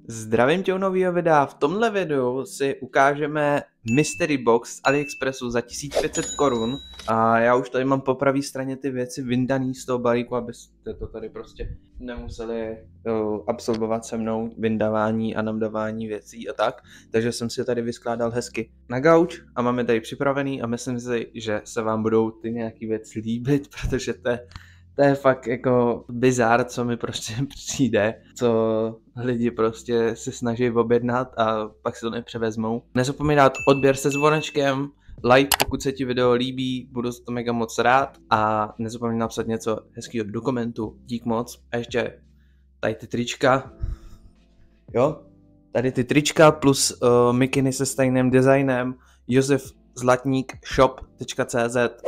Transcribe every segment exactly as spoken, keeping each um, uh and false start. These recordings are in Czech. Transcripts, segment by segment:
Zdravím tě u nového videa. V tomhle videu si ukážeme Mystery Box z AliExpressu za tisíc pět set korun. A já už tady mám po pravé straně ty věci vyndaný z toho balíku, abyste to tady prostě nemuseli uh, absolvovat se mnou vyndavání a namdávání věcí a tak. Takže jsem si tady vyskládal hezky na gauč a máme tady připravený a myslím si, že se vám budou ty nějaký věci líbit, protože to je To je fakt jako bizár, co mi prostě přijde, co lidi prostě se snaží objednat a pak si to nepřevezmou. Nezapomeň dát odběr se zvonečkem, like, pokud se ti video líbí, budu za to mega moc rád a nezapomeň napsat něco hezkého do komentu, dík moc. A ještě tady ty trička, jo, tady ty trička plus uh, mikiny se stejným designem, Josef Zlatník shop tečka cé zet.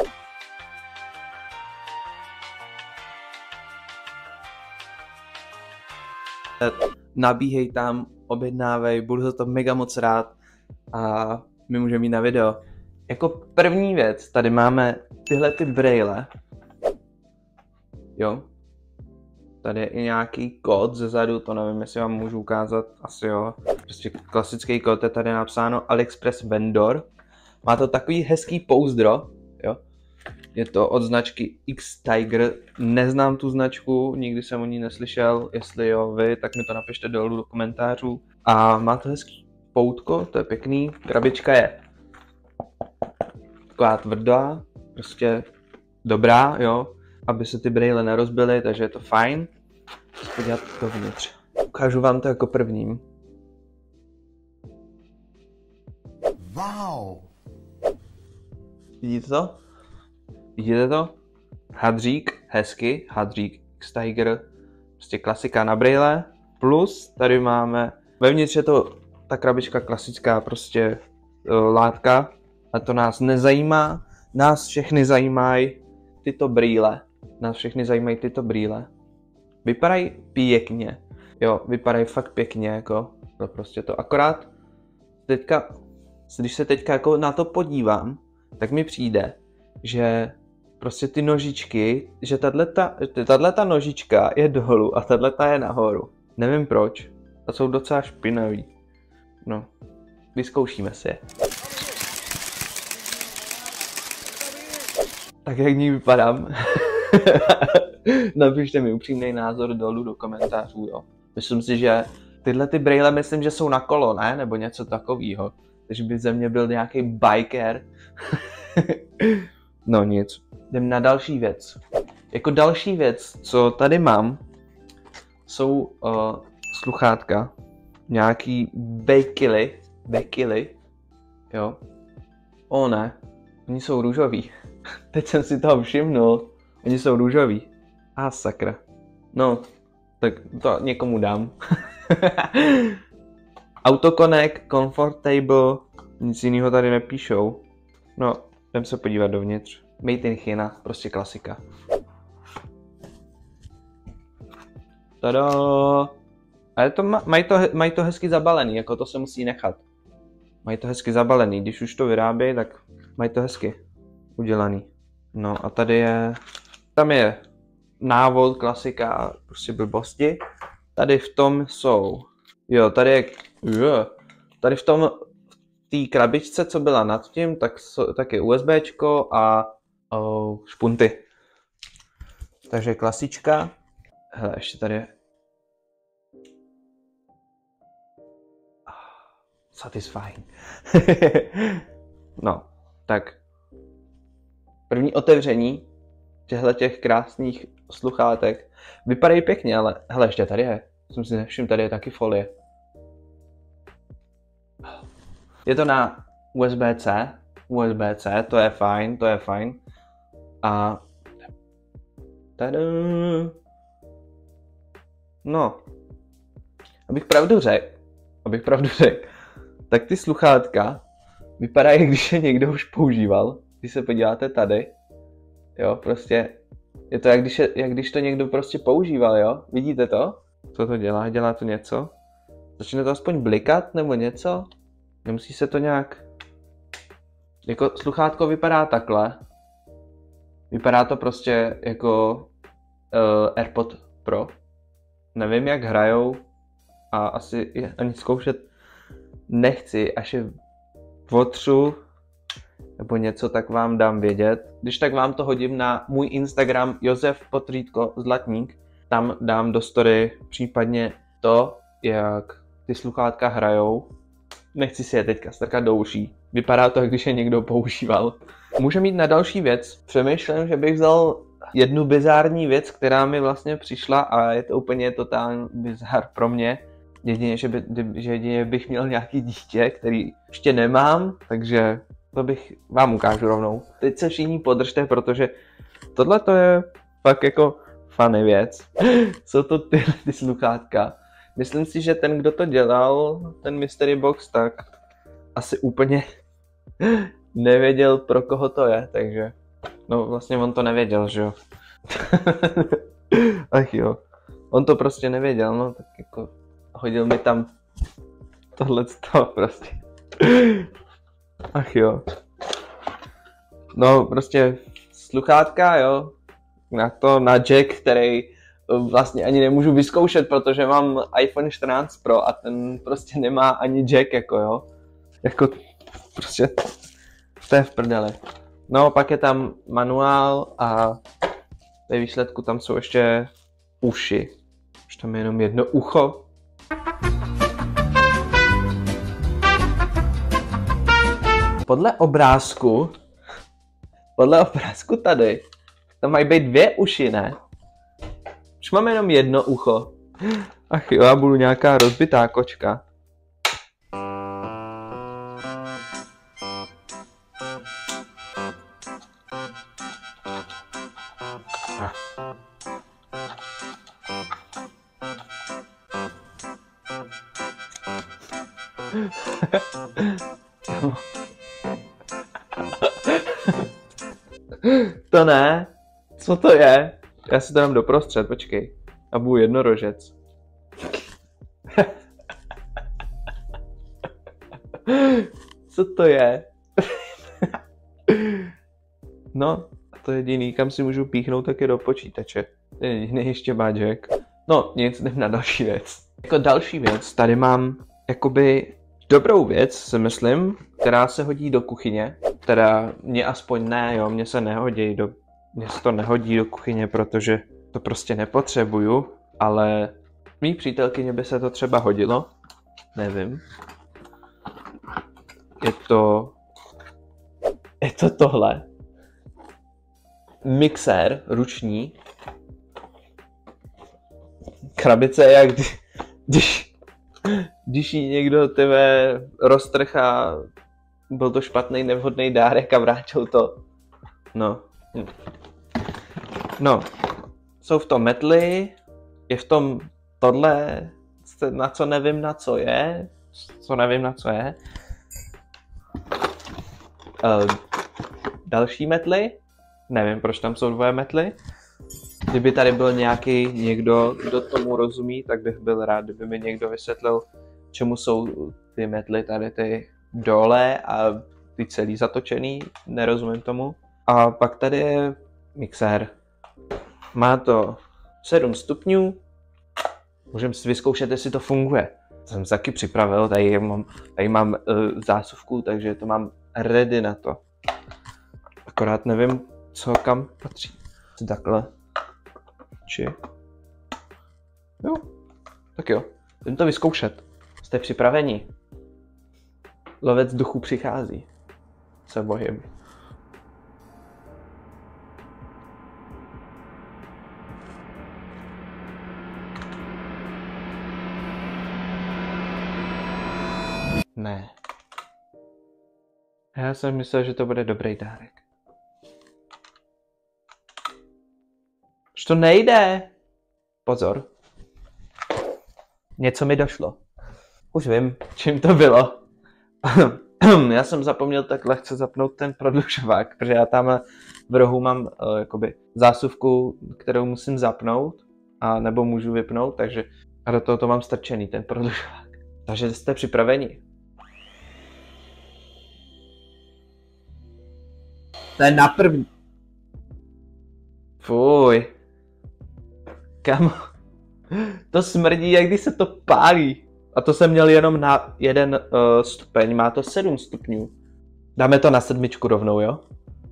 Nabíhej tam, objednávej, budu za to mega moc rád a my můžeme jít na video. Jako první věc, tady máme tyhle ty brejle. Jo. Tady je i nějaký kód zezadu, to nevím, jestli vám můžu ukázat, asi jo. Prostě klasický kód je tady napsáno AliExpress Vendor. Má to takový hezký pouzdro, jo. Je to od značky X-Tiger, neznám tu značku, nikdy jsem o ní neslyšel, jestli jo vy, tak mi to napište dolů do komentářů. A má to hezký poutko, to je pěkný, krabička je taková tvrdá, prostě dobrá, jo, aby se ty brejle nerozbily, takže je to fajn. Podívat dovnitř. Ukážu vám to jako prvním. Wow! Vidíte to? Vidíte to? Hadřík, hezky, hadřík X-Tiger, prostě klasika na brejle, plus tady máme, vevnitř je to ta krabička klasická, prostě uh, látka, a to nás nezajímá, nás všechny zajímají tyto brýle, nás všechny zajímají tyto brýle, vypadají pěkně, jo, vypadají fakt pěkně, jako, to prostě to, akorát, teďka, když se teďka jako na to podívám, tak mi přijde, že prostě ty nožičky, že tato nožička je dolů a tato je nahoru. Nevím proč. A jsou docela špinavý. No, vyzkoušíme si je. Tak jak ní vypadám? Napište mi upřímný názor dolů do komentářů, jo. Myslím si, že tyhle ty brejle myslím, že jsou na kolo, ne? Nebo něco takového. Takže by ze mě byl nějaký biker. No nic. Jdem na další věc. Jako další věc, co tady mám, jsou uh, sluchátka. Nějaký Bekily. Bekily. Jo. O ne. Oni jsou růžoví. Teď jsem si toho všimnul. Oni jsou růžoví. A ah, sakra. No, tak to někomu dám. Autoconnect, Comfortable. Nic jiného tady nepíšou. No, jdem se podívat dovnitř. Made in China, prostě klasika. Tada! A je to, mají to, mají to hezky zabalený, jako to se musí nechat. Mají to hezky zabalený, když už to vyrábějí, tak mají to hezky udělaný. No a tady je, tam je návod, klasika, prostě blbosti. Tady v tom jsou, jo, tady je, jo, tady v tom, té krabičce, co byla nad tím, tak, tak je USBčko a oh, špunty. Takže klasička. Hele, ještě tady je. Satisfying. No, tak. První otevření těchto těch krásných sluchátek. Vypadají pěkně, ale hele, ještě tady je. Jsem si nevšiml, tady je taky folie. Je to na U S B C, U S B C, to je fajn, to je fajn. A tada. No, abych pravdu řekl, abych pravdu řekl, tak ty sluchátka vypadají, když je někdo už používal. Když se podíváte tady, jo, prostě je to jak když, je, jak když to někdo prostě používal, jo, vidíte to? Co to dělá? Dělá to něco? Začne to aspoň blikat nebo něco? Nemusí se to nějak... Jako sluchátko vypadá takhle. Vypadá to prostě jako uh, AirPod Pro. Nevím, jak hrajou. a asi je ani zkoušet nechci, až je otřu nebo něco, tak vám dám vědět. Když tak vám to hodím na můj Instagram Josef Potrýtko Zlatník, tam dám do story případně to, jak ty sluchátka hrajou. Nechci si je teďka strkat do uší. Vypadá to, jak když je někdo používal. Můžeme jít na další věc. Přemýšlím, že bych vzal jednu bizární věc, která mi vlastně přišla a je to úplně totální bizár pro mě. Jedině, že, by, že jedině bych měl nějaký dítě, který ještě nemám, takže to bych vám ukážu rovnou. Teď se všichni podržte, protože tohle to je fakt jako funny věc. Jsou to ty, ty sluchátka. Myslím si, že ten, kdo to dělal, ten Mystery Box, tak asi úplně nevěděl, pro koho to je, takže no vlastně on to nevěděl, že jo. Ach jo, on to prostě nevěděl, no tak jako hodil mi tam tohleto prostě. Ach jo. No prostě sluchátka, jo, na to, na jack, který vlastně ani nemůžu vyzkoušet, protože mám iPhone čtrnáct Pro a ten prostě nemá ani jack, jako jo. Jako prostě to je v prdeli. No pak je tam manuál a ve výsledku tam jsou ještě uši. Už tam je jenom jedno ucho. Podle obrázku, podle obrázku tady, tam mají být dvě uši, ne? Už máme jenom jedno ucho. Ach jo, já budu nějaká rozbitá kočka. To ne. Co to je? Já si to dám doprostřed, počkej. A budu jednorožec. Co to je? No, to jediný, kam si můžu píchnout, tak je do počítače. Ten jediný ještě má jack. No, nic, jdem na další věc. Jako další věc, tady mám jakoby dobrou věc, si myslím, která se hodí do kuchyně. Teda mě aspoň ne, jo, mně se nehodí do, mně se to nehodí do kuchyně, protože to prostě nepotřebuju, ale mý přítelkyně by se to třeba hodilo, nevím. Je to, je to tohle. Mixér ruční. Krabice je jak když, když, když jí někdo tebe roztrchá, byl to špatný, nevhodný dárek a vrátil to. No. Hm. No. Jsou v tom metly, je v tom tohle, na co nevím na co je, co nevím na co je. Uh, další metly, nevím proč tam jsou dvoje metly. Kdyby tady byl nějaký někdo, kdo tomu rozumí, tak bych byl rád, kdyby mi někdo vysvětlil, čemu jsou ty metly tady ty dole a ty celý zatočený, nerozumím tomu. A pak tady je mixér. Má to sedm stupňů, můžeme si vyzkoušet, jestli to funguje. To jsem se taky připravil, tady mám, tady mám uh, zásuvku, takže to mám ready na to. Akorát nevím, co kam patří. Takhle. Či? Jo, tak jo, jdem to vyzkoušet. Jste připraveni? Lovec duchu přichází. Se bojím. Ne. Já jsem myslel, že to bude dobrý dárek. Už to nejde. Pozor. Něco mi došlo. Už vím, čím to bylo. Já jsem zapomněl tak lehce zapnout ten prodlužovák, protože já tam v rohu mám uh, jakoby zásuvku, kterou musím zapnout, a nebo můžu vypnout, takže a do toho to mám strčený, ten prodlužovák. Takže jste připraveni. To je na první. Fuj. Kamo. To smrdí, jak když se to pálí. A to jsem měl jenom na jeden uh, stupeň, má to sedm stupňů. Dáme to na sedmičku rovnou, jo?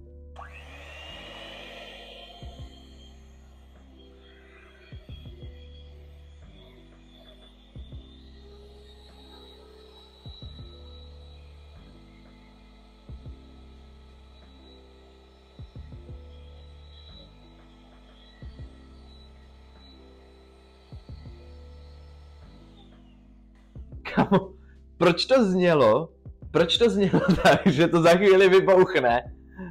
Kamo, proč to znělo? Proč to znělo tak, že to za chvíli vybouchne?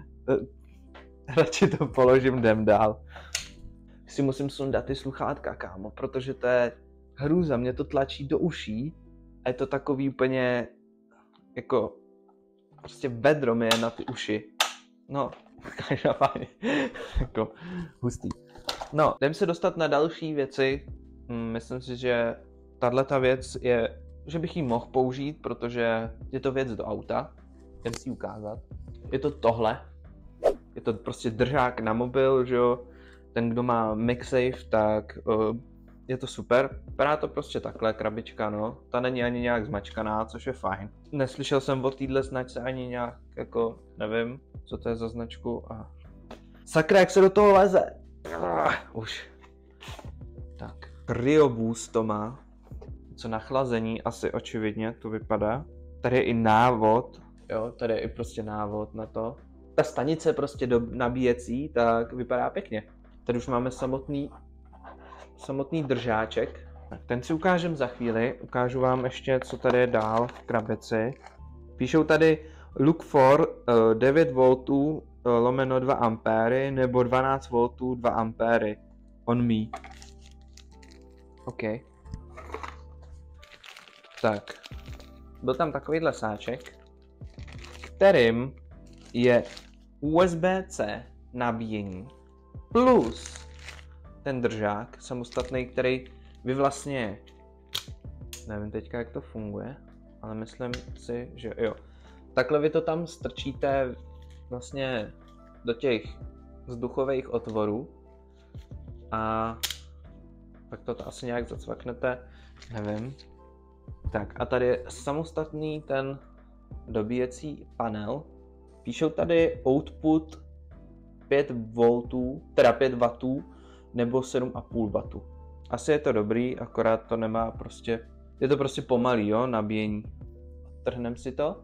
Radši to položím, jdem dál. Si musím sundat ty sluchátka, kámo, protože to je hrůza, mě to tlačí do uší a je to takový úplně jako prostě vedro mi je na ty uši. No, každopádně, jako hustý. No, jdem se dostat na další věci. Myslím si, že tato věc je, že bych ji mohl použít, protože je to věc do auta. Jdem si ji ukázat. Je to tohle. Je to prostě držák na mobil, že jo. Ten, kdo má MagSafe, tak uh, je to super. Vypadá to prostě takhle, krabička, no. Ta není ani nějak zmačkaná, což je fajn. Neslyšel jsem o téhle značce ani nějak, jako, nevím, co to je za značku. A... Sakra, jak se do toho leze. Uh, už. Tak, Cryoboost to má. Co na chlazení, asi očividně to vypadá. Tady je i návod, jo, tady je i prostě návod na to. Ta stanice prostě do nabíjecí, tak vypadá pěkně. Tady už máme samotný, samotný držáček. Tak ten si ukážem za chvíli, ukážu vám ještě, co tady je dál v krabici. Píšou tady look for uh, devět voltů uh, lomeno dva ampéry nebo dvanáct voltů dva ampéry on me. OK. Tak, byl tam takovýhle sáček, kterým je U S B C nabíjení plus ten držák samostatný, který vy vlastně, nevím teďka jak to funguje, ale myslím si, že jo. Takhle vy to tam strčíte vlastně do těch vzduchových otvorů a pak to asi nějak zacvaknete, nevím. Tak a tady je samostatný ten dobíjecí panel. Píšou tady output pět voltů, teda pět wattů nebo sedm a půl wattů. Asi je to dobrý, akorát to nemá prostě, je to prostě pomalý, jo, nabíjení. Trhnem si to.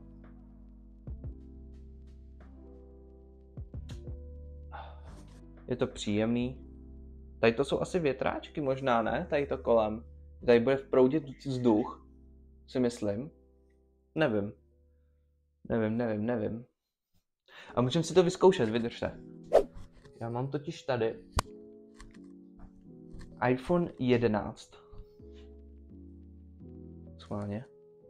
Je to příjemný. Tady to jsou asi větráčky možná, ne? Tady to kolem. Tady bude proudit vzduch, si myslím. Nevím. Nevím, nevím, nevím. A můžeme si to vyzkoušet, vydržte. Já mám totiž tady iPhone jedenáct. Schválně.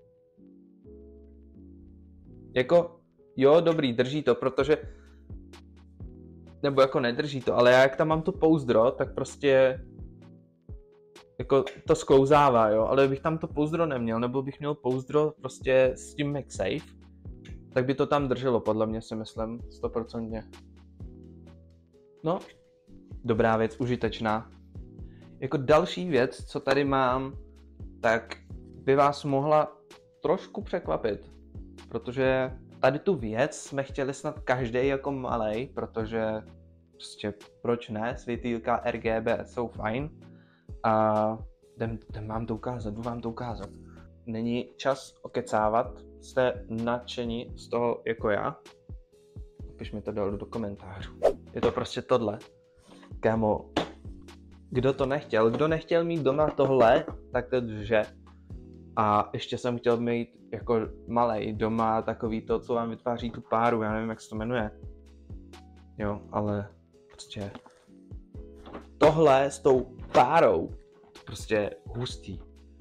Jako, jo, dobrý, drží to, protože... Nebo jako nedrží to, ale já jak tam mám to pouzdro, tak prostě... Jako to sklouzává, jo, ale bych tam to pouzdro neměl, nebo bych měl pouzdro prostě s tím MagSafe, tak by to tam drželo, podle mě si myslím, sto procent. No, dobrá věc, užitečná. Jako další věc, co tady mám, tak by vás mohla trošku překvapit, protože tady tu věc jsme chtěli snad každý jako malej, protože prostě proč ne, světýlka R G B jsou fajn a jdem, jdem vám to ukázat, jdu vám to ukázat. Není čas okecávat, jste nadšení z toho jako já? Napiš mi to dolů do komentářů. Je to prostě tohle. Kámo, kdo to nechtěl? Kdo nechtěl mít doma tohle, tak to že. A ještě jsem chtěl mít jako malej doma takový to, co vám vytváří tu páru, já nevím, jak se to jmenuje. Jo, ale prostě tohle s tou párou, prostě hustý.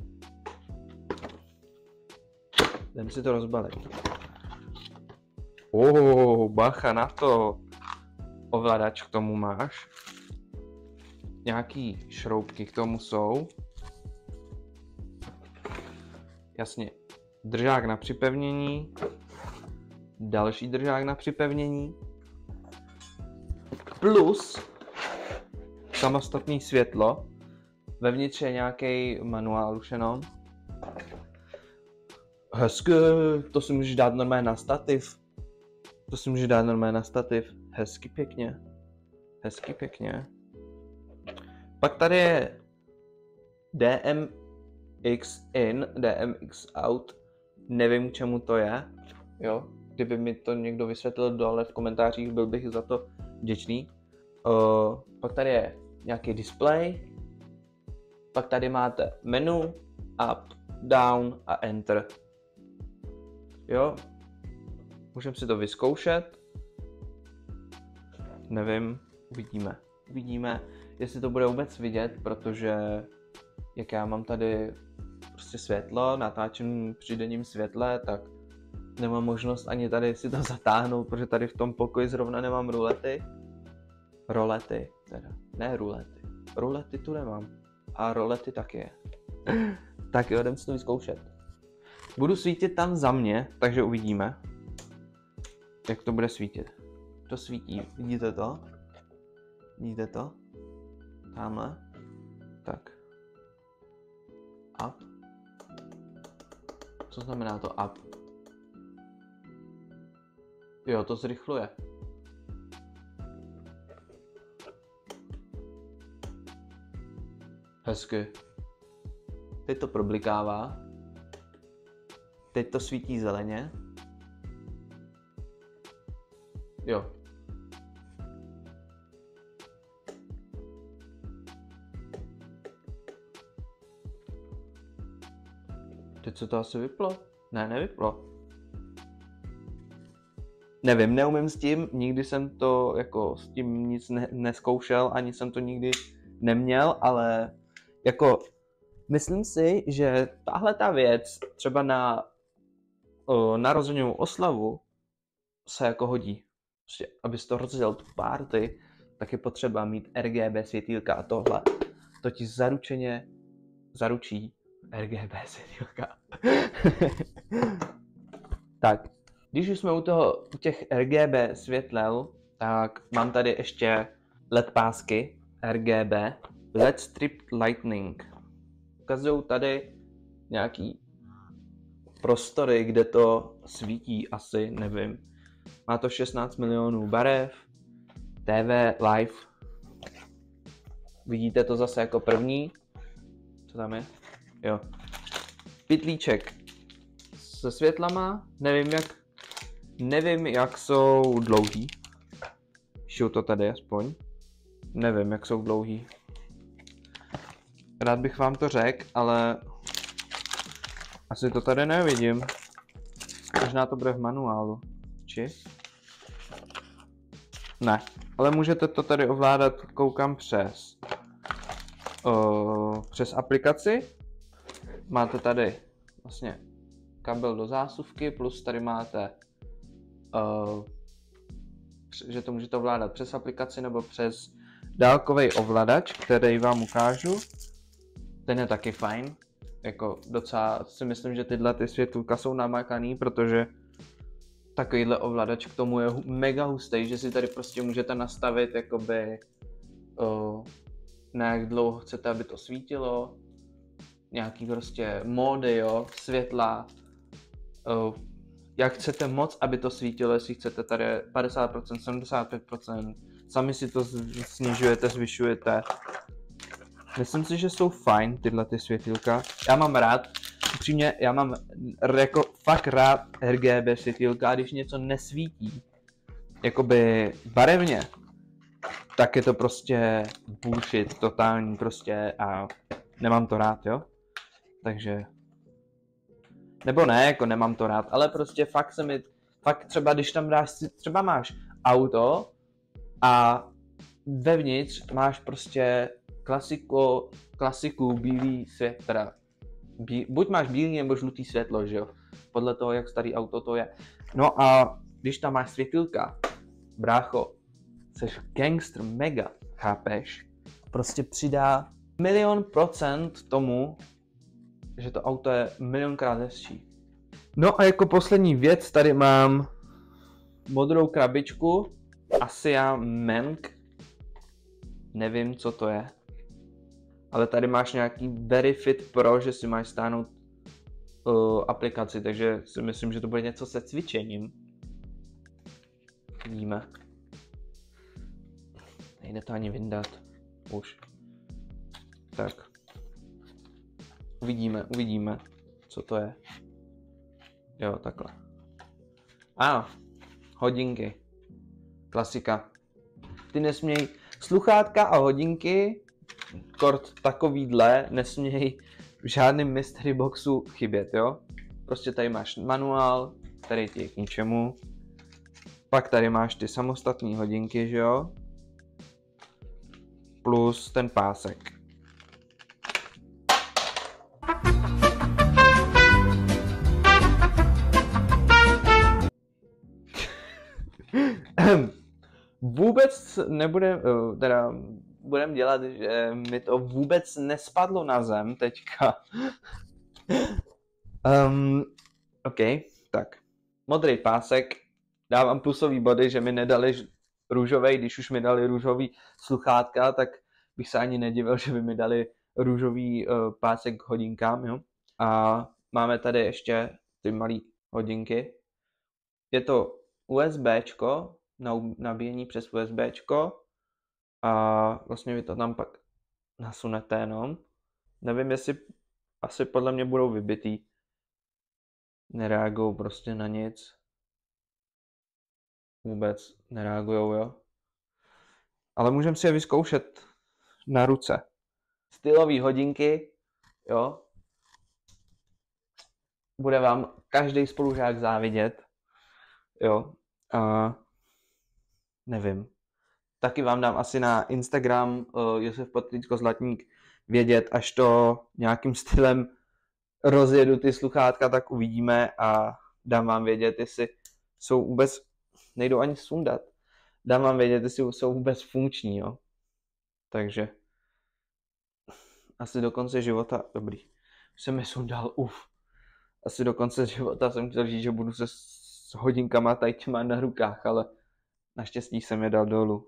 Jdem si to rozbalit. Oh, bacha na to. Ovladač k tomu máš. Nějaký šroubky k tomu jsou. Jasně, držák na připevnění. Další držák na připevnění. Plus samostatné světlo. Vevnitř je nějaký manuál už jenom. Hezky, to si můžeš dát normálně na stativ. To si můžeš dát normálně na stativ. Hezky pěkně. Hezky pěkně. Pak tady je D M X in, D M X out. Nevím, čemu to je. Jo, kdyby mi to někdo vysvětlil dole v komentářích, byl bych za to vděčný. Uh, pak tady je nějaký display. Pak tady máte menu, up, down a enter. Jo, můžeme si to vyzkoušet. Nevím, uvidíme. Uvidíme, jestli to bude vůbec vidět, protože jak já mám tady prostě světlo, natáčím při denním světle, tak nemám možnost ani tady si to zatáhnout, protože tady v tom pokoji zrovna nemám rulety. Rolety, teda, ne rulety. Rulety tu nemám. A rolety taky je. Tak jo, jdem si to vyzkoušet. Budu svítit tam za mě, takže uvidíme, jak to bude svítit. To svítí, vidíte to? Vidíte to? Tamhle. Tak. Up. Co znamená to up? Jo, to zrychluje. Hezky. Teď to problikává. Teď to svítí zeleně. Jo. Teď se to asi vyplo? Ne, nevyplo. Nevím, neumím s tím, nikdy jsem to jako s tím nic ne- neskoušel, ani jsem to nikdy neměl, ale jako myslím si, že tahle ta věc třeba na o, narozenovou oslavu se jako hodí. Prostě, abys to rozjel tu party, tak je potřeba mít R G B světýlka a tohle. To ti zaručeně zaručí R G B světýlka. Tak, když už jsme u toho, u těch R G B světlel, tak mám tady ještě L E D pásky R G B, L E D Strip Lighting. Ukazují tady nějaký prostory, kde to svítí, asi, nevím. Má to šestnáct milionů barev, T V, live. Vidíte to zase jako první. Co tam je? Jo. Pytlíček se světlama, nevím jak, nevím jak jsou dlouhý. Šiju to tady aspoň. Nevím jak jsou dlouhý. Rád bych vám to řekl, ale asi to tady nevidím. Možná to bude v manuálu. Či? Ne, ale můžete to tady ovládat, koukám přes uh, přes aplikaci. Máte tady vlastně kabel do zásuvky, plus tady máte uh, že to můžete ovládat přes aplikaci nebo přes dálkový ovladač, který vám ukážu. Ten je taky fajn. Jako docela si myslím, že tyhle ty světůlka jsou namakaný, protože takovýhle ovladač k tomu je mega hustý, že si tady prostě můžete nastavit jakoby uh, na jak dlouho chcete, aby to svítilo, nějaký prostě módy, jo, světla, uh, jak chcete moc, aby to svítilo, jestli chcete tady padesát procent, sedmdesát pět procent, sami si to snižujete, zvyšujete. Myslím si, že jsou fajn tyhle ty světýlka. Já mám rád, upřímně, já mám jako fakt rád R G B světýlka, a když něco nesvítí, jakoby barevně, tak je to prostě bullshit, totální prostě a nemám to rád, jo? Takže, nebo ne, jako nemám to rád, ale prostě fakt se mi, fakt třeba když tam dáš, třeba máš auto a vevnitř máš prostě klasiku, klasiku bílý svět, teda bí, buď máš bílý nebo žlutý světlo, že jo, podle toho, jak starý auto to je. No a když tam máš světilka, brácho, seš gangster mega, chápeš? Prostě přidá milion procent tomu, že to auto je milionkrát hezčí. No a jako poslední věc tady mám modrou krabičku, Asia Menk, nevím co to je. Ale tady máš nějaký Very Fit Pro, že si máš stáhnout uh, aplikaci, takže si myslím, že to bude něco se cvičením. Vidíme. Nejde to ani vyndat. Už. Tak. Uvidíme, uvidíme, co to je. Jo, takhle. Ano, hodinky. Klasika. Ty nesměj, sluchátka a hodinky, kort takovýhle, nesměj v žádném mystery boxu chybět, jo? Prostě tady máš manuál, který ti je k ničemu. Pak tady máš ty samostatné hodinky, že jo? Plus ten pásek. Vůbec nebude, teda budem dělat, že mi to vůbec nespadlo na zem teďka. um, OK, tak. Modrý pásek. Dávám plusový body, že mi nedali růžový, když už mi dali růžový sluchátka, tak bych se ani nedivil, že by mi dali růžový uh, pásek k hodinkám, jo. A máme tady ještě ty malé hodinky. Je to USBčko, na nabíjení přes USBčko a vlastně vy to tam pak nasunete jenom. Nevím, jestli asi podle mě budou vybitý. Nereagují prostě na nic. Vůbec nereagujou, jo. Ale můžeme si je vyzkoušet na ruce. Stylový hodinky, jo. Bude vám každý spolužák závidět, jo. A nevím. Taky vám dám asi na Instagram uh, Josef Potrycko Zlatník vědět, až to nějakým stylem rozjedu ty sluchátka, tak uvidíme a dám vám vědět, jestli jsou vůbec, nejdou ani sundat, dám vám vědět, jestli jsou vůbec funkční, jo. Takže asi do konce života, dobrý, jsem je sundal, uf. Asi do konce života jsem chtěl říct, že budu se s hodinkama tady těma na rukách, ale naštěstí jsem je dal dolů.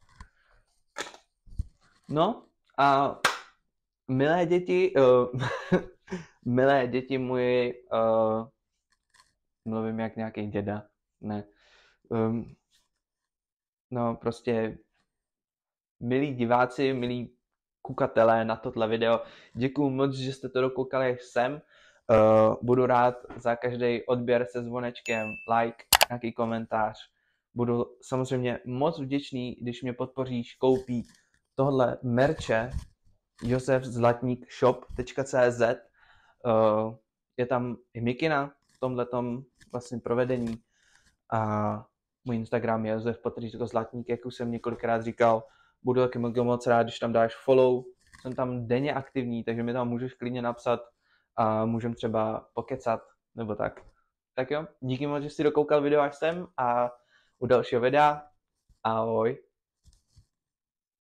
No a milé děti, uh, milé děti moje, uh, mluvím jak nějaký děda, ne. Um, no prostě milí diváci, milí kukatelé na tohle video, děkuju moc, že jste to dokoukali až sem. Uh, budu rád za každý odběr se zvonečkem, like, nějaký komentář. Budu samozřejmě moc vděčný, když mě podpoříš, koupí tohle merče josef zlatník shop tečka cé zet. Uh, je tam i mikina v tomhletom vlastně provedení a můj Instagram je Josef Potrycko Zlatník, jak už jsem několikrát říkal. Budu taky moc rád, když tam dáš follow. Jsem tam denně aktivní, takže mi tam můžeš klidně napsat a můžeme třeba pokecat, nebo tak. Tak jo, díky moc, že jsi dokoukal video až sem a u dalšího videa. Ahoj.